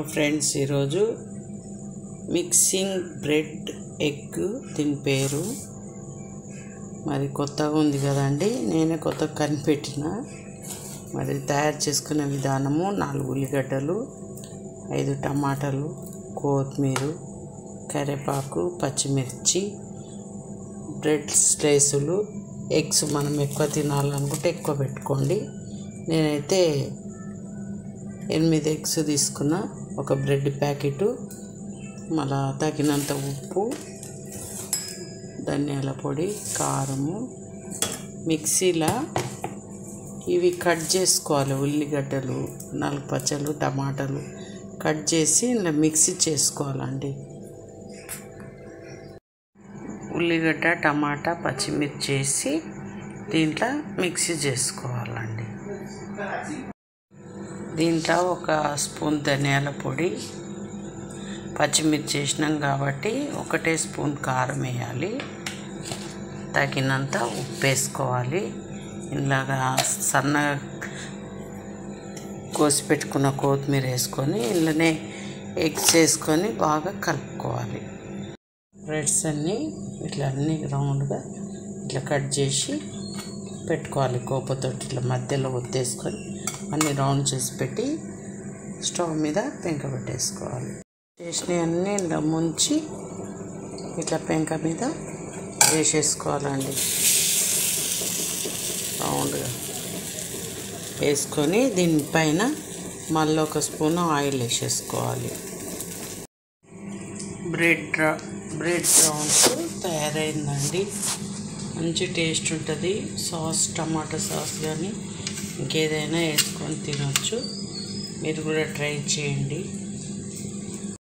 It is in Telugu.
ఫ్రెండ్స్, ఈరోజు మిక్సింగ్ బ్రెడ్ ఎగ్ దీని పేరు. మరి కొత్తగా ఉంది కదండి, నేనే కొత్తగా కనిపెట్టిన. మరి తయారు చేసుకునే విధానము: 4 ఉల్లిగడ్డలు, 5 టమాటాలు, కొత్తిమీర, కరివేపాకు, పచ్చిమిర్చి, బ్రెడ్ స్లైసులు, ఎగ్స్. మనం ఎక్కువ తినాలనుకుంటే ఎక్కువ పెట్టుకోండి. నేనైతే 8 ఎగ్స్ తీసుకున్న, ఒక బ్రెడ్ ప్యాకెటు, మళ్ళా తగినంత ఉప్పు, ధనియాల పొడి, కారము. మిక్సీలో ఇవి కట్ చేసుకోవాలి. ఉల్లిగడ్డలు, 4 పచ్చళ్ళు, టమాటాలు కట్ చేసి ఇలా మిక్సీ చేసుకోవాలండి. ఉల్లిగడ్డ, టమాటా, పచ్చిమిర్చి వేసి దీంట్లో మిక్సీ చేసుకోవాలండి. దీంట్లో 1 స్పూన్ ధనియాల పొడి, పచ్చిమిర్చి వేసినాం కాబట్టి 1 స్పూన్ కారం వేయాలి, తగినంత ఉప్పు వేసుకోవాలి. ఇలాగా సన్నగా కోసి పెట్టుకున్న కొత్తిమీర వేసుకొని ఇందులోనే ఎగ్స్ వేసుకొని బాగా కలుపుకోవాలి. బ్రెడ్స్ అన్నీ ఇట్లా అన్నీ రౌండ్గా ఇట్లా కట్ చేసి పెట్టుకోవాలి. కోపతో ఇట్లా మధ్యలో ఒత్తేసుకొని అన్నీ రౌండ్ చేసి పెట్టి స్టవ్ మీద పెంక పెట్టేసుకోవాలి. చేసినవన్నీ ఇలా ముంచి ఇట్లా పెంక మీద వేసేసుకోవాలండి. రౌండ్గా వేసుకొని దీనిపైన మళ్ళీ 1 స్పూన్ ఆయిల్ వేసేసుకోవాలి. బ్రెడ్ రౌండ్స్ తయారైందండి. మంచి టేస్ట్ ఉంటుంది. సాస్, టమాటా సాస్ కానీ ఇంకేదైనా వేసుకొని తినొచ్చు. మీరు కూడా ట్రై చేయండి.